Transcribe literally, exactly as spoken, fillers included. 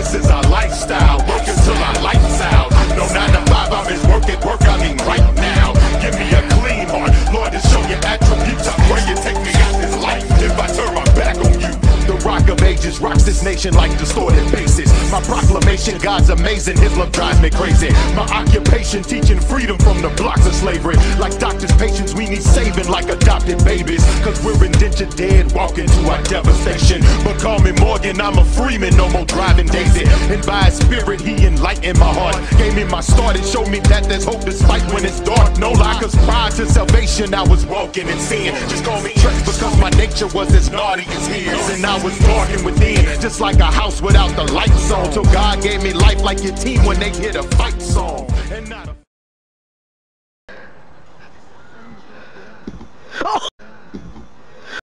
this is our lifestyle. Working till our lights out. No nine to five, I'm just working, work, I mean right now. Give me a clean heart, Lord, to show your attributes. I pray you take me out this life if I turn my back on you. The rock of ages rocks this nation like distorted bases. My proclamation, God's amazing, his love drives me crazy. My occupation, teaching freedom from the blocks of slavery. Like doctors' patients, we need saving like adopted babies. Cause we're indentured dead, walking to our devastation. But call me Morgan, I'm a Freeman, no more driving Daisy. And by his spirit, he enlightened my heart. Gave me my start and showed me that there's hope despite when it's dark. No lie, cause prior to salvation, I was walking in sin. Just call me Trex because my nature was as naughty as his. And I was darkened within, just like a house without the lights on. Till God gave me life like your team when they hit a fight song. And not a